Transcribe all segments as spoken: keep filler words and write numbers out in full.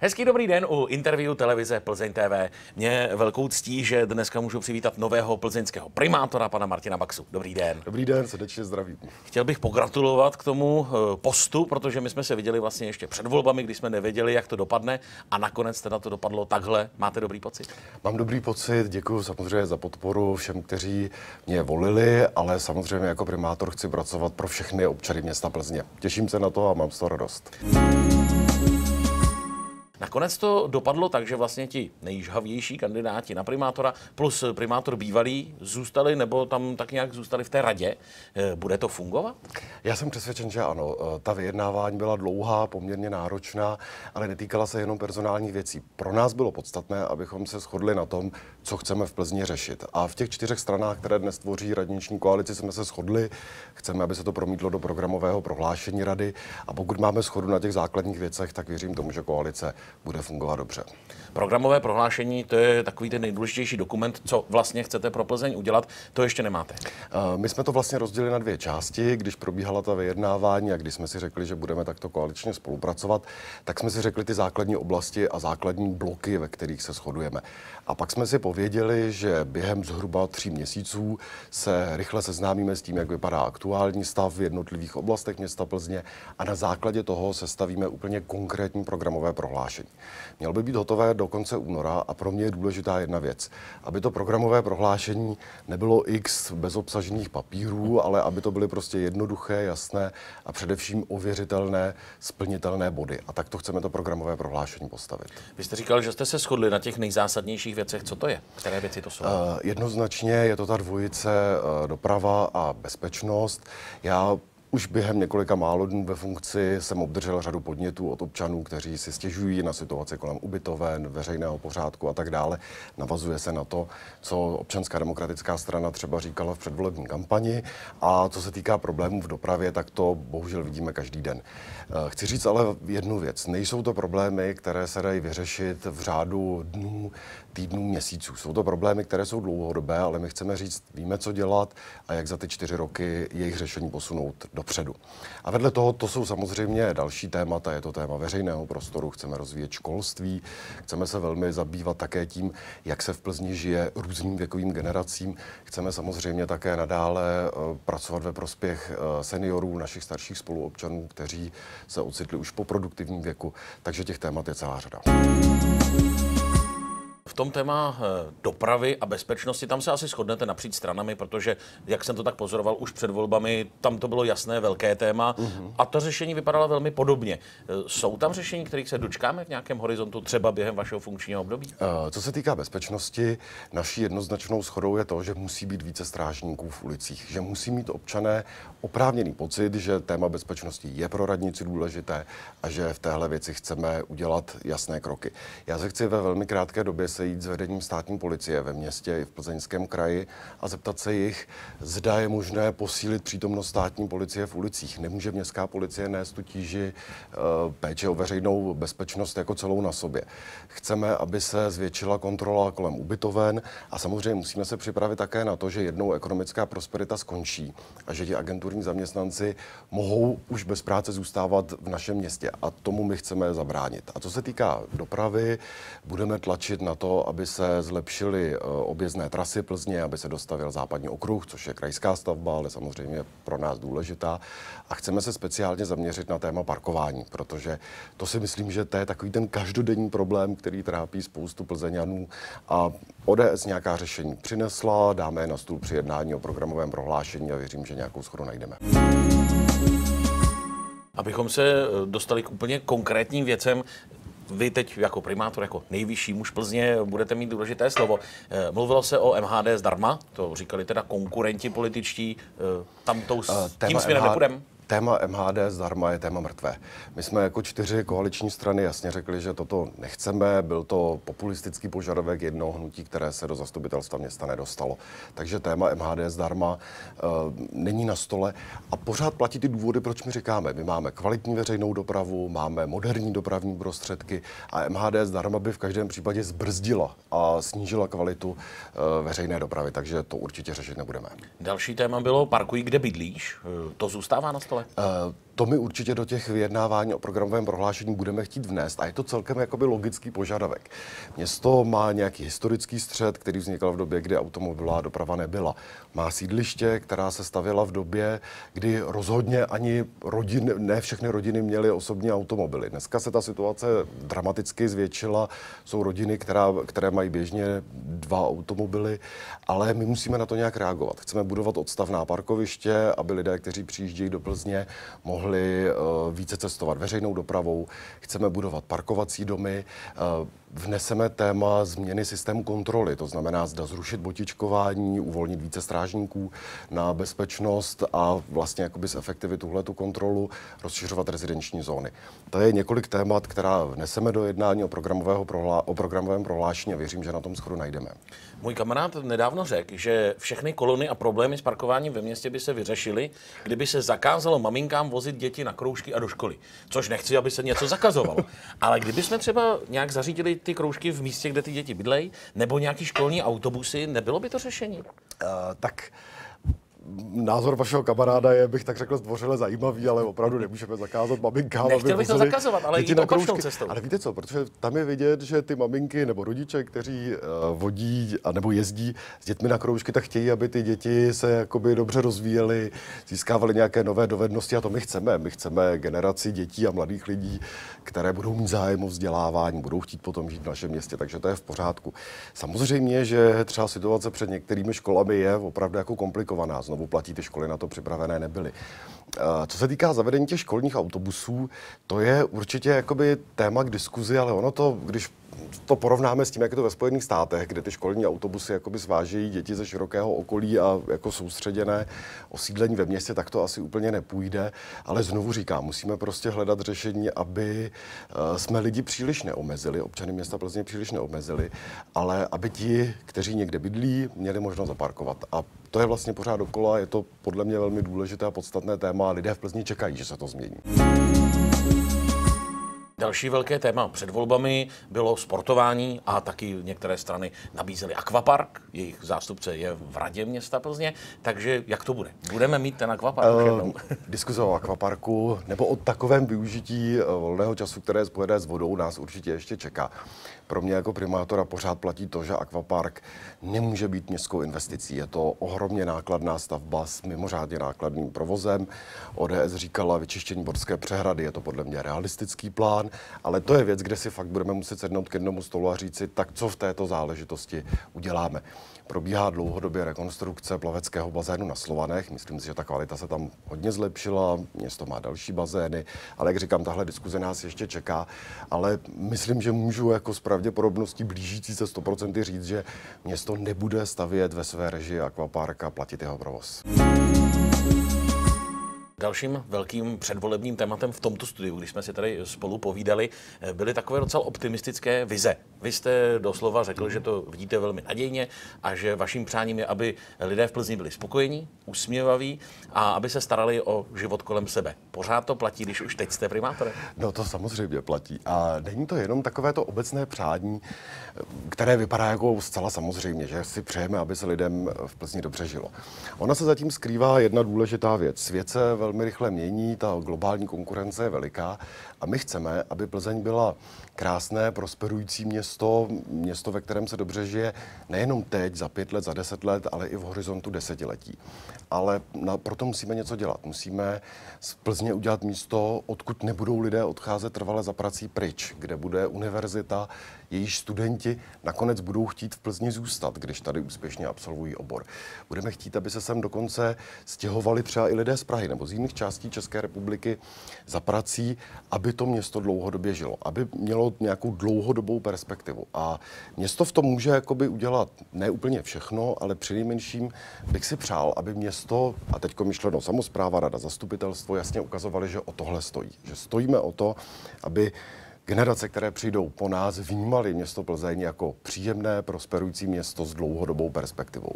Hezký dobrý den u interview televize Plzeň T V. Mě velkou ctí, že dneska můžu přivítat nového plzeňského primátora, pana Martina Baxu. Dobrý den. Dobrý den, srdečně zdravím. Chtěl bych pogratulovat k tomu postu, protože my jsme se viděli vlastně ještě před volbami, kdy jsme nevěděli, jak to dopadne, a nakonec teda to dopadlo takhle. Máte dobrý pocit? Mám dobrý pocit, děkuji samozřejmě za podporu všem, kteří mě volili, ale samozřejmě jako primátor chci pracovat pro všechny občany města Plzně. Těším se na to a mám z toho radost. Nakonec to dopadlo tak, že vlastně ti nejžhavější kandidáti na primátora plus primátor bývalý zůstali, nebo tam tak nějak zůstali v té radě. Bude to fungovat? Já jsem přesvědčen, že ano. Ta vyjednávání byla dlouhá, poměrně náročná, ale netýkala se jenom personálních věcí. Pro nás bylo podstatné, abychom se shodli na tom, co chceme v Plzni řešit. A v těch čtyřech stranách, které dnes tvoří radniční koalici, jsme se shodli. Chceme, aby se to promítlo do programového prohlášení rady. A pokud máme shodu na těch základních věcech, tak věřím tomu, že koalice bude fungovat dobře. Programové prohlášení, to je takový ten nejdůležitější dokument, co vlastně chcete pro Plzeň udělat, to ještě nemáte. My jsme to vlastně rozdělili na dvě části. Když probíhala ta vyjednávání a když jsme si řekli, že budeme takto koaličně spolupracovat, tak jsme si řekli ty základní oblasti a základní bloky, ve kterých se shodujeme. A pak jsme si pověděli, že během zhruba tří měsíců se rychle seznámíme s tím, jak vypadá aktuální stav v jednotlivých oblastech města Plzně, a na základě toho sestavíme úplně konkrétní programové prohlášení. Mělo by být hotové do konce února a pro mě je důležitá jedna věc. Aby to programové prohlášení nebylo x bezobsažných papírů, ale aby to byly prostě jednoduché, jasné a především ověřitelné, splnitelné body. A tak to chceme to programové prohlášení postavit. Vy jste říkal, že jste se shodli na těch nejzásadnějších věcech. Co to je? Které věci to jsou? Uh, jednoznačně je to ta dvojice uh, doprava a bezpečnost. Já Už během několika málo dnů ve funkci jsem obdržel řadu podnětů od občanů, kteří si stěžují na situaci kolem ubytoven, veřejného pořádku a tak dále. Navazuje se na to, co Občanská demokratická strana třeba říkala v předvolební kampani. A co se týká problémů v dopravě, tak to bohužel vidíme každý den. Chci říct ale jednu věc. Nejsou to problémy, které se dají vyřešit v řádu dnů, týdnů, měsíců. Jsou to problémy, které jsou dlouhodobé, ale my chceme říct, víme, co dělat a jak za ty čtyři roky jejich řešení posunout dopředu. A vedle toho, to jsou samozřejmě další témata, je to téma veřejného prostoru, chceme rozvíjet školství, chceme se velmi zabývat také tím, jak se v Plzni žije různým věkovým generacím. Chceme samozřejmě také nadále uh, pracovat ve prospěch uh, seniorů, našich starších spoluobčanů, kteří se ocitli už po produktivním věku, takže těch témat je celá řada. V tom téma dopravy a bezpečnosti, tam se asi shodnete napříč stranami, protože, jak jsem to tak pozoroval už před volbami, tam to bylo jasné, velké téma, mm-hmm. a to řešení vypadalo velmi podobně. Jsou tam řešení, kterých se dočkáme v nějakém horizontu, třeba během vašeho funkčního období? Co se týká bezpečnosti, naší jednoznačnou shodou je to, že musí být více strážníků v ulicích, že musí mít občané oprávněný pocit, že téma bezpečnosti je pro radnici důležité a že v téhle věci chceme udělat jasné kroky. Já se chci ve velmi krátké době sejít s vedením státní policie ve městě i v Plzeňském kraji a zeptat se jich, zda je možné posílit přítomnost státní policie v ulicích. Nemůže městská policie nést tu tíži uh, péče o veřejnou bezpečnost jako celou na sobě. Chceme, aby se zvětšila kontrola kolem ubytoven a samozřejmě musíme se připravit také na to, že jednou ekonomická prosperita skončí a že ti agenturní zaměstnanci mohou už bez práce zůstávat v našem městě a tomu my chceme zabránit. A co se týká dopravy, budeme tlačit na to, aby se zlepšily objezdné trasy Plzně, aby se dostavil západní okruh, což je krajská stavba, ale samozřejmě pro nás důležitá. A chceme se speciálně zaměřit na téma parkování, protože to si myslím, že to je takový ten každodenní problém, který trápí spoustu Plzeňanů. A O D S nějaká řešení přinesla, dáme je na stůl při jednání o programovém prohlášení a věřím, že nějakou shodu najdeme. Abychom se dostali k úplně konkrétním věcem, vy teď jako primátor, jako nejvyšší muž Plzně, budete mít důležité slovo. Mluvilo se o M H D zdarma, to říkali teda konkurenti političtí, tam tou, tím směrem nepůjdeme? Téma M H D zdarma je téma mrtvé. My jsme jako čtyři koaliční strany jasně řekli, že toto nechceme. Byl to populistický požadavek jednoho hnutí, které se do zastupitelstva města nedostalo. Takže téma M H D zdarma uh, není na stole a pořád platí ty důvody, proč my říkáme. My máme kvalitní veřejnou dopravu, máme moderní dopravní prostředky a M H D zdarma by v každém případě zbrzdila a snížila kvalitu uh, veřejné dopravy, takže to určitě řešit nebudeme. Další téma bylo parkuj, kde bydlíš. To zůstává na stole? Uh, To my určitě do těch vyjednávání o programovém prohlášení budeme chtít vnést a je to celkem jakoby logický požadavek. Město má nějaký historický střed, který vznikal v době, kdy automobilová doprava nebyla. Má sídliště, která se stavěla v době, kdy rozhodně ani rodin, ne všechny rodiny měly osobní automobily. Dneska se ta situace dramaticky zvětšila. Jsou rodiny, která, které mají běžně dva automobily, ale my musíme na to nějak reagovat. Chceme budovat odstavná parkoviště, aby lidé, kteří přijíždějí do Plzně, mohli uh, více cestovat veřejnou dopravou. Chceme budovat parkovací domy. Uh, vneseme téma změny systému kontroly, to znamená zda zrušit botičkování, uvolnit více strážníků na bezpečnost a vlastně jakoby zefektivit tuhletu kontrolu, rozšiřovat rezidenční zóny. To je několik témat, která vneseme do jednání o, programového prohlá- o programovém prohlášení a věřím, že na tom schodu najdeme. Můj kamarád nedávno řekl, že všechny kolony a problémy s parkováním ve městě by se vyřešily, kdyby se zakázalo maminkám vozit děti na kroužky a do školy. Což nechci, aby se něco zakazovalo. Ale kdyby jsme třeba nějak zařídili ty kroužky v místě, kde ty děti bydlejí, nebo nějaký školní autobusy, nebylo by to řešení? Uh, tak názor vašeho kamaráda je, bych tak řekl, zdvořile zajímavý, ale opravdu nemůžeme zakázat maminkám. Nechtěl bych to zakazovat, ale jít opačnou cestou. Ale víte co, protože tam je vidět, že ty maminky nebo rodiče, kteří uh, vodí a nebo jezdí s dětmi na kroužky, tak chtějí, aby ty děti se jakoby dobře rozvíjely, získávaly nějaké nové dovednosti a to my chceme. My chceme generaci dětí a mladých lidí, které budou mít zájem o vzdělávání, budou chtít potom žít v našem městě, takže to je v pořádku. Samozřejmě, že třeba situace před některými školami je opravdu jako komplikovaná. Znovu platí, ty školy na to připravené nebyly. Co se týká zavedení těch školních autobusů, to je určitě jakoby téma k diskuzi, ale ono to, když to porovnáme s tím, jak je to ve Spojených státech, kde ty školní autobusy jakoby svážejí děti ze širokého okolí a jako soustředěné osídlení ve městě, tak to asi úplně nepůjde. Ale znovu říkám, musíme prostě hledat řešení, aby jsme lidi příliš neomezili, občany města Plzně příliš neomezili, ale aby ti, kteří někde bydlí, měli možnost zaparkovat. A to je vlastně pořád dokola, je to podle mě velmi důležité a podstatné téma a lidé v Plzni čekají, že se to změní. Další velké téma před volbami bylo sportování a taky některé strany nabízely akvapark. Jejich zástupce je v radě města Plzně, takže jak to bude? Budeme mít ten akvapark už jednou? Diskuze o akvaparku nebo o takovém využití volného času, které je spojené s vodou, nás určitě ještě čeká. Pro mě jako primátora pořád platí to, že akvapark nemůže být městskou investicí. Je to ohromně nákladná stavba s mimořádně nákladným provozem. O D S říkala vyčištění Borské přehrady, je to podle mě realistický plán, ale to je věc, kde si fakt budeme muset sednout k jednomu stolu a říci, tak co v této záležitosti uděláme. Probíhá dlouhodobě rekonstrukce plaveckého bazénu na Slovanech. Myslím si, že ta kvalita se tam hodně zlepšila, město má další bazény, ale jak říkám, tahle diskuze nás ještě čeká, ale myslím, že můžu jako s pravděpodobností blížící se sto procent říct, že město nebude stavět ve své režii akvapark a platit jeho provoz. Dalším velkým předvolebním tématem v tomto studiu, když jsme si tady spolu povídali, byly takové docela optimistické vize. Vy jste doslova řekl, že to vidíte velmi nadějně a že vaším přáním je, aby lidé v Plzni byli spokojení, usměvaví a aby se starali o život kolem sebe. Pořád to platí, když už teď jste primátorem? No to samozřejmě platí. A není to jenom takové to obecné přání, které vypadá jako zcela samozřejmě, že si přejeme, aby se lidem v Plzni dobře žilo. Ona se zatím skrývá jedna důležitá věc. Svět se velmi rychle mění, ta globální konkurence je veliká a my chceme, aby Plzeň byla krásné, prosperující město, město, ve kterém se dobře žije nejenom teď, za pět let, za deset let, ale i v horizontu desetiletí. Ale na, proto musíme něco dělat. Musíme z Plzně udělat místo, odkud nebudou lidé odcházet trvale za prací pryč, kde bude univerzita, jejíž studenti nakonec budou chtít v Plzni zůstat, když tady úspěšně absolvují obor. Budeme chtít, aby se sem dokonce stěhovali třeba i lidé z Prahy nebo z jiných částí České republiky za prací, aby to město dlouhodobě žilo, aby mělo nějakou dlouhodobou perspektivu. A město v tom může jakoby udělat ne úplně všechno, ale přinejmenším bych si přál, aby město, a teďko myšleno samospráva, rada, zastupitelstvo, jasně ukazovali, že o tohle stojí. Že stojíme o to, aby generace, které přijdou po nás, vnímali město Plzeň jako příjemné, prosperující město s dlouhodobou perspektivou.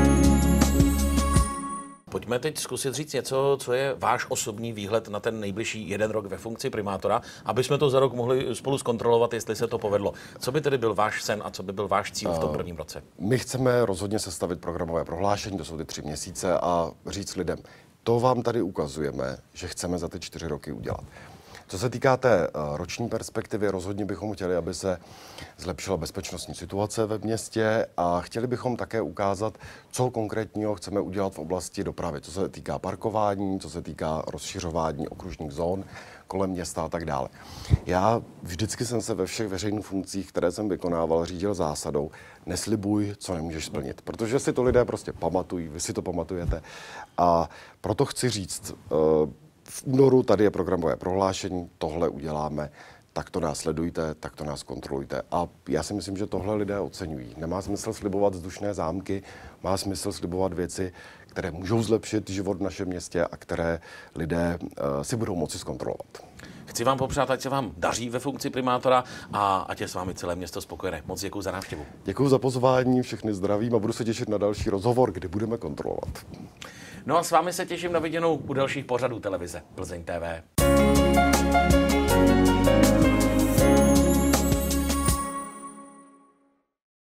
Pojďme teď zkusit říct něco, co je váš osobní výhled na ten nejbližší jeden rok ve funkci primátora, aby jsme to za rok mohli spolu zkontrolovat, jestli se to povedlo. Co by tedy byl váš sen a co by byl váš cíl v tom prvním roce? My chceme rozhodně sestavit programové prohlášení, to jsou ty tři měsíce, a říct lidem, to vám tady ukazujeme, že chceme za ty čtyři roky udělat. Co se týká té roční perspektivy, rozhodně bychom chtěli, aby se zlepšila bezpečnostní situace ve městě a chtěli bychom také ukázat, co konkrétního chceme udělat v oblasti dopravy, co se týká parkování, co se týká rozšiřování okružních zón kolem města a tak dále. Já vždycky jsem se ve všech veřejných funkcích, které jsem vykonával, řídil zásadou neslibuj, co nemůžeš splnit, protože si to lidé prostě pamatují, vy si to pamatujete a proto chci říct, v únoru tady je programové prohlášení, tohle uděláme, tak to nás sledujte, tak to nás kontrolujte. A já si myslím, že tohle lidé oceňují. Nemá smysl slibovat vzdušné zámky, má smysl slibovat věci, které můžou zlepšit život v našem městě a které lidé uh, si budou moci zkontrolovat. Chci vám popřát, ať se vám daří ve funkci primátora a ať je s vámi celé město spokojené. Moc děkuji za návštěvu. Děkuji za pozvání, všechny zdravím a budu se těšit na další rozhovor, kdy budeme kontrolovat. No a s vámi se těším na viděnou u dalších pořadů televize Plzeň T V.